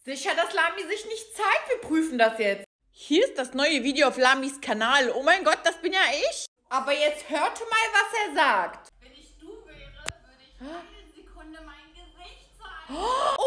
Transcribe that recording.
Sicher, dass Lami sich nicht zeigt? Wir prüfen das jetzt. Hier ist das neue Video auf Lamis Kanal. Oh mein Gott, das bin ja ich. Aber jetzt hörte mal, was er sagt. Wenn ich du wäre, würde ich eine Sekunde mein Gesicht zeigen. Oh